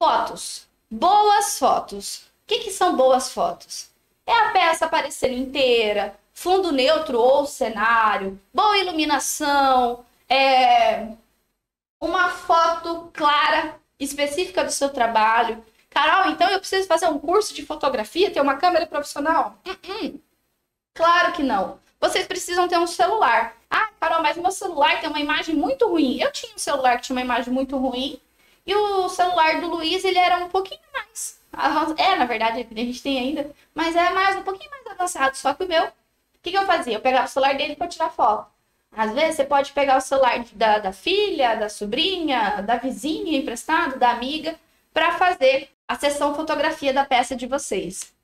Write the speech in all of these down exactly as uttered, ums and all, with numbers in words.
Fotos. Boas fotos. O que, que são boas fotos? É a peça aparecendo inteira, fundo neutro ou cenário, boa iluminação, é uma foto clara, específica do seu trabalho. Carol, então eu preciso fazer um curso de fotografia, ter uma câmera profissional? Uh-uh. Claro que não. Vocês precisam ter um celular. Ah, Carol, mas meu celular tem uma imagem muito ruim. Eu tinha um celular que tinha uma imagem muito ruim e o celular do Luiz, ele era um pouquinho mais avançado. É, na verdade, a gente tem ainda, mas é mais um pouquinho mais avançado. Só que o meu, o que, que eu fazia? Eu pegava o celular dele para tirar foto. Às vezes você pode pegar o celular da, da filha, da sobrinha, da vizinha emprestado, da amiga, para fazer a sessão fotografia da peça de vocês.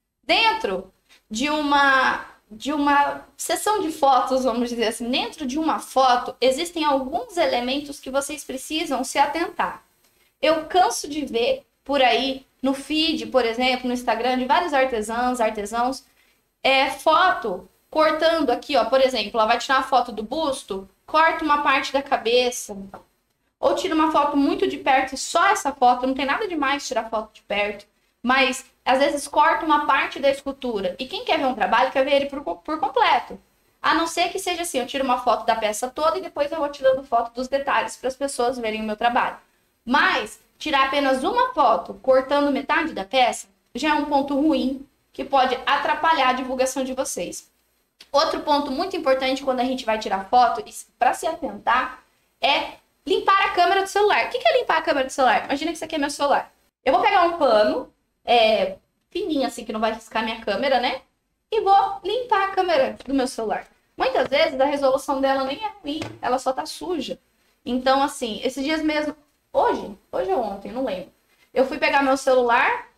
Dentro de uma, de uma sessão de fotos, vamos dizer assim, dentro de uma foto, existem alguns elementos que vocês precisam se atentar. Eu canso de ver por aí, no feed, por exemplo, no Instagram, de vários artesãos, artesãos, é, foto cortando aqui, ó, por exemplo, ela vai tirar uma foto do busto, corta uma parte da cabeça, ou tira uma foto muito de perto e só essa foto, não tem nada demais tirar foto de perto, mas às vezes corta uma parte da escultura. E quem quer ver um trabalho, quer ver ele por, por completo. A não ser que seja assim, eu tiro uma foto da peça toda e depois eu vou tirando foto dos detalhes para as pessoas verem o meu trabalho. Mas tirar apenas uma foto cortando metade da peça já é um ponto ruim que pode atrapalhar a divulgação de vocês. Outro ponto muito importante quando a gente vai tirar foto, para se atentar, é limpar a câmera do celular. O que é limpar a câmera do celular? Imagina que isso aqui é meu celular. Eu vou pegar um pano, é, fininho assim, que não vai riscar minha câmera, né? E vou limpar a câmera do meu celular. Muitas vezes a resolução dela nem é ruim, ela só tá suja. Então, assim, esses dias mesmo, hoje, hoje ou ontem, não lembro. Eu fui pegar meu celular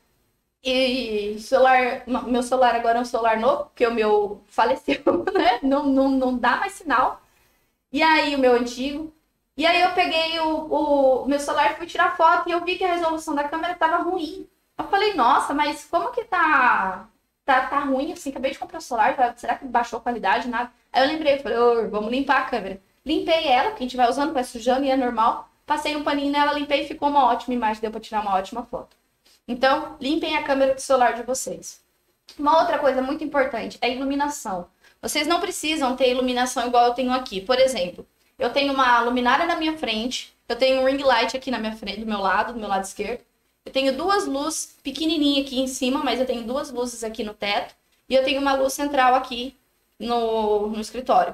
e celular, meu celular agora é um celular novo, porque o meu faleceu, né? Não, não, não dá mais sinal. E aí o meu antigo. E aí eu peguei o, o meu celular e fui tirar foto e eu vi que a resolução da câmera tava ruim. Eu falei, nossa, mas como que tá, tá, tá ruim assim? Acabei de comprar o celular, será que baixou a qualidade? Nada. Aí eu lembrei, falei, oh, vamos limpar a câmera. Limpei ela, porque a gente vai usando, vai sujando e é normal. Passei um paninho nela, limpei e ficou uma ótima imagem, deu pra tirar uma ótima foto. Então, limpem a câmera do celular de vocês. Uma outra coisa muito importante é a iluminação. Vocês não precisam ter iluminação igual eu tenho aqui. Por exemplo, eu tenho uma luminária na minha frente, eu tenho um ring light aqui na minha frente, do meu lado, do meu lado esquerdo. Eu tenho duas luzes pequenininhas aqui em cima, mas eu tenho duas luzes aqui no teto. E eu tenho uma luz central aqui no, no escritório.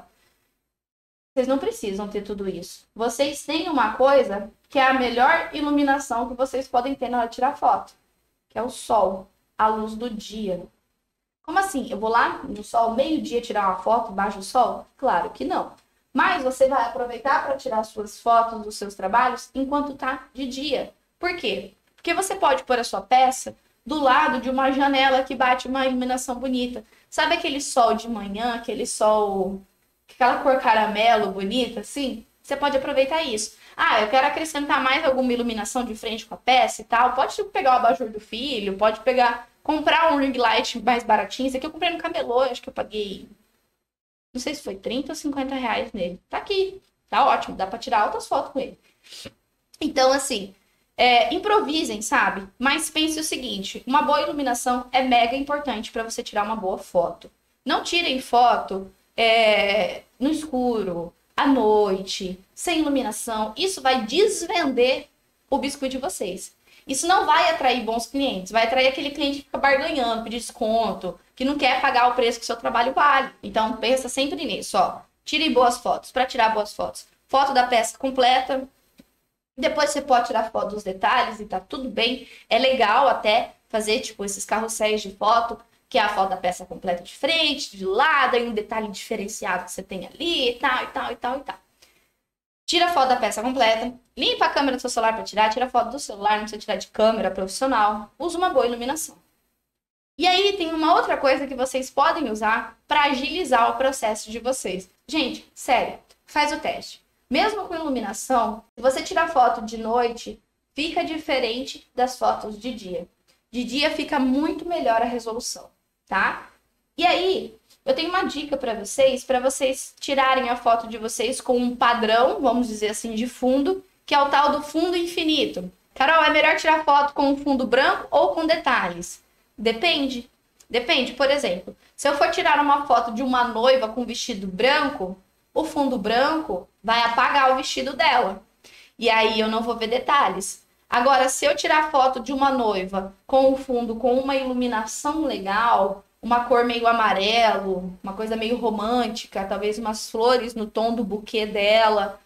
Vocês não precisam ter tudo isso. Vocês têm uma coisa que é a melhor iluminação que vocês podem ter na hora de tirar foto, que é o sol, a luz do dia. Como assim? Eu vou lá no sol, meio-dia, tirar uma foto embaixo do sol? Claro que não. Mas você vai aproveitar para tirar suas fotos dos seus trabalhos enquanto tá de dia. Por quê? Porque você pode pôr a sua peça do lado de uma janela que bate uma iluminação bonita. Sabe aquele sol de manhã, aquele sol, aquela cor caramelo bonita, assim? Você pode aproveitar isso. Ah, eu quero acrescentar mais alguma iluminação de frente com a peça e tal. Pode pegar o abajur do filho, pode pegar, comprar um ring light mais baratinho. Esse aqui eu comprei no camelô, acho que eu paguei, não sei se foi trinta ou cinquenta reais nele. Tá aqui, tá ótimo, dá pra tirar altas fotos com ele. Então, assim, é, improvisem, sabe? Mas pense o seguinte, uma boa iluminação é mega importante para você tirar uma boa foto. Não tirem foto é, no escuro, à noite, sem iluminação. Isso vai desvender o biscoito de vocês. Isso não vai atrair bons clientes, vai atrair aquele cliente que fica barganhando, pedir desconto, que não quer pagar o preço que o seu trabalho vale. Então, pensa sempre nisso, ó. Tirem boas fotos, para tirar boas fotos. Foto da peça completa, depois você pode tirar foto dos detalhes e tá tudo bem. É legal até fazer, tipo, esses carrosséis de foto, que é a foto da peça completa de frente, de lado, e um detalhe diferenciado que você tem ali, e tal, e tal, e tal, e tal. Tira a foto da peça completa, limpa a câmera do seu celular para tirar, tira a foto do celular, não precisa tirar de câmera profissional, usa uma boa iluminação. E aí tem uma outra coisa que vocês podem usar para agilizar o processo de vocês. Gente, sério, faz o teste. Mesmo com iluminação, se você tirar foto de noite, fica diferente das fotos de dia. De dia fica muito melhor a resolução, tá? E aí, eu tenho uma dica para vocês, para vocês tirarem a foto de vocês com um padrão, vamos dizer assim, de fundo, que é o tal do fundo infinito. Carol, é melhor tirar foto com um fundo branco ou com detalhes? Depende. Depende, por exemplo, se eu for tirar uma foto de uma noiva com vestido branco, o fundo branco vai apagar o vestido dela. E aí eu não vou ver detalhes. Agora, se eu tirar foto de uma noiva com o fundo com uma iluminação legal, uma cor meio amarelo, uma coisa meio romântica, talvez umas flores no tom do buquê dela,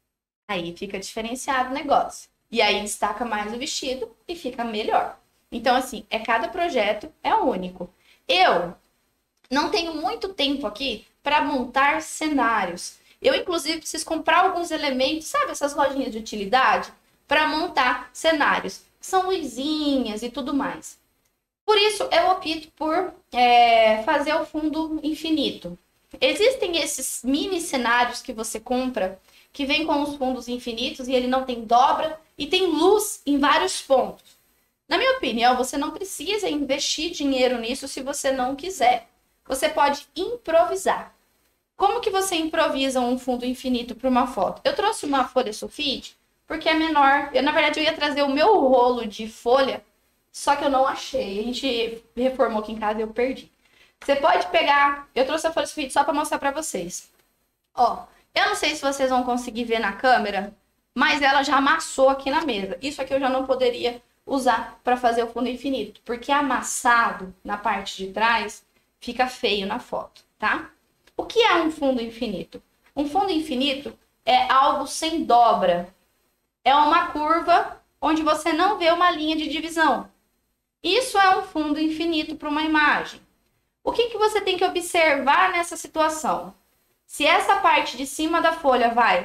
aí fica diferenciado o negócio. E aí destaca mais o vestido e fica melhor. Então, assim, é cada projeto é único. Eu não tenho muito tempo aqui para montar cenários. Eu, inclusive, preciso comprar alguns elementos, sabe, essas lojinhas de utilidade, para montar cenários. São luzinhas e tudo mais. Por isso, eu opto por é, fazer o fundo infinito. Existem esses mini cenários que você compra, que vem com os fundos infinitos e ele não tem dobra e tem luz em vários pontos. Na minha opinião, você não precisa investir dinheiro nisso se você não quiser. Você pode improvisar. Como que você improvisa um fundo infinito para uma foto? Eu trouxe uma folha sulfite porque é menor. Eu, na verdade, eu ia trazer o meu rolo de folha, só que eu não achei. A gente reformou aqui em casa e eu perdi. Você pode pegar... Eu trouxe a folha sulfite só para mostrar para vocês. Ó, eu não sei se vocês vão conseguir ver na câmera, mas ela já amassou aqui na mesa. Isso aqui eu já não poderia usar para fazer o fundo infinito, porque amassado na parte de trás fica feio na foto, tá? O que é um fundo infinito? Um fundo infinito é algo sem dobra. É uma curva onde você não vê uma linha de divisão. Isso é um fundo infinito para uma imagem. O que que você tem que observar nessa situação? Se essa parte de cima da folha vai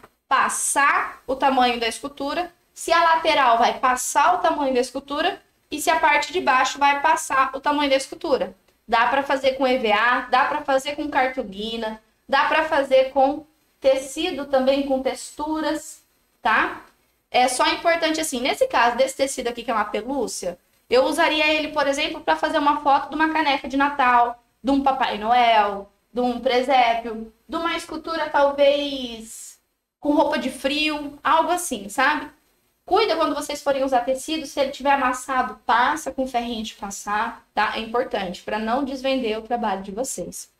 passar o tamanho da escultura, se a lateral vai passar o tamanho da escultura e se a parte de baixo vai passar o tamanho da escultura. Dá para fazer com E V A, dá para fazer com cartolina, dá para fazer com tecido também, com texturas, tá? É só importante assim, nesse caso desse tecido aqui que é uma pelúcia, eu usaria ele, por exemplo, para fazer uma foto de uma caneca de Natal, de um Papai Noel, de um presépio, de uma escultura talvez com roupa de frio, algo assim, sabe? Cuida quando vocês forem usar tecido, se ele tiver amassado, passa com ferrinho de passar, tá? É importante para não desvender o trabalho de vocês.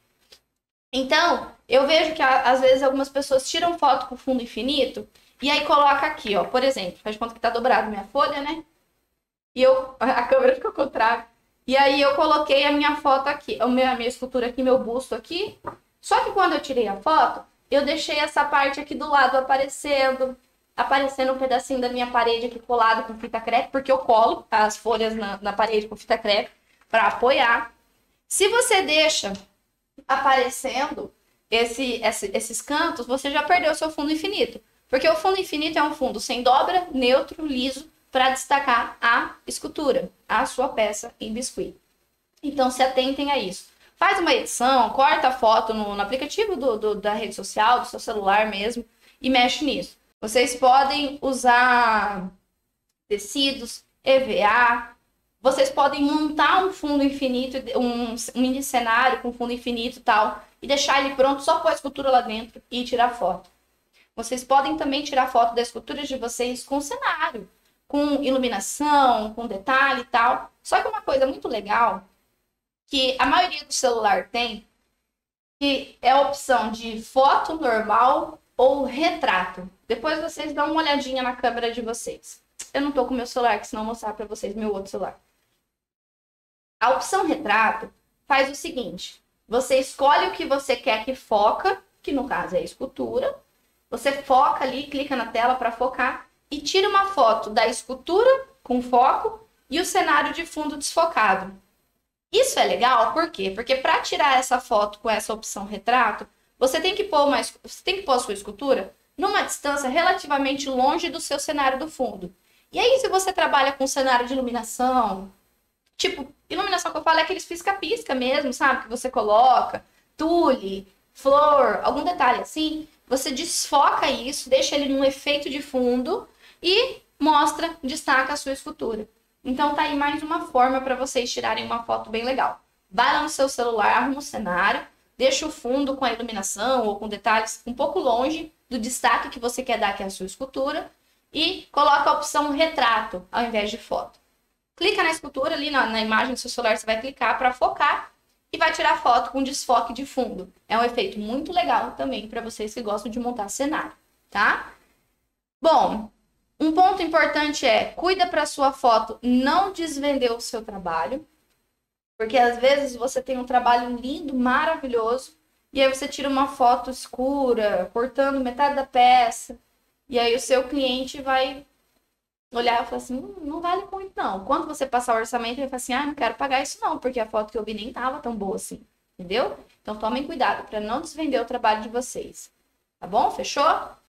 Então, eu vejo que às vezes algumas pessoas tiram foto com fundo infinito e aí coloca aqui, ó, por exemplo, faz de conta que tá dobrado minha folha, né? E eu, a câmera ficou contrária. E aí eu coloquei a minha foto aqui, a minha, a minha escultura aqui, meu busto aqui. Só que quando eu tirei a foto, eu deixei essa parte aqui do lado aparecendo, aparecendo um pedacinho da minha parede aqui colado com fita crepe, porque eu colo as folhas na, na parede com fita crepe para apoiar. Se você deixa aparecendo esse, esse, esses cantos, você já perdeu o seu fundo infinito. Porque o fundo infinito é um fundo sem dobra, neutro, liso, para destacar a escultura, a sua peça em biscuit. Então, se atentem a isso. Faz uma edição, corta a foto no, no aplicativo do, do, da rede social, do seu celular mesmo, e mexe nisso. Vocês podem usar tecidos, E V A, vocês podem montar um fundo infinito, um, um mini cenário com fundo infinito e tal, e deixar ele pronto só pôr a escultura lá dentro e tirar foto. Vocês podem também tirar foto das esculturas de vocês com cenário, com iluminação, com detalhe e tal. Só que uma coisa muito legal, que a maioria do celular tem, que é a opção de foto normal ou retrato. Depois vocês dão uma olhadinha na câmera de vocês. Eu não tô com meu celular, que senão eu vou mostrar para vocês meu outro celular. A opção retrato faz o seguinte, você escolhe o que você quer que foca, que no caso é a escultura, você foca ali, clica na tela para focar e tira uma foto da escultura com foco e o cenário de fundo desfocado. Isso é legal, por quê? Porque para tirar essa foto com essa opção retrato, você tem que pôr uma, você tem que pôr a sua escultura numa distância relativamente longe do seu cenário do fundo. E aí, se você trabalha com cenário de iluminação, tipo, iluminação que eu falo é aqueles pisca-pisca mesmo, sabe? Que você coloca, tule, flor, algum detalhe assim, você desfoca isso, deixa ele num efeito de fundo e mostra, destaca a sua escultura. Então tá aí mais uma forma para vocês tirarem uma foto bem legal. Vai lá no seu celular, arruma um cenário, deixa o fundo com a iluminação ou com detalhes um pouco longe do destaque que você quer dar, que é a sua escultura, e coloca a opção retrato ao invés de foto. Clica na escultura ali, na, na imagem do seu celular, você vai clicar para focar e vai tirar foto com desfoque de fundo. É um efeito muito legal também para vocês que gostam de montar cenário, tá? Bom, um ponto importante é, cuida para sua foto não desvender o seu trabalho, porque às vezes você tem um trabalho lindo, maravilhoso, e aí você tira uma foto escura, cortando metade da peça, e aí o seu cliente vai olhar e falar assim, hum, não vale muito não. Quando você passar o orçamento, ele vai falar assim, ah, não quero pagar isso não, porque a foto que eu vi nem tava tão boa assim, entendeu? Então tomem cuidado para não desvender o trabalho de vocês, tá bom? Fechou?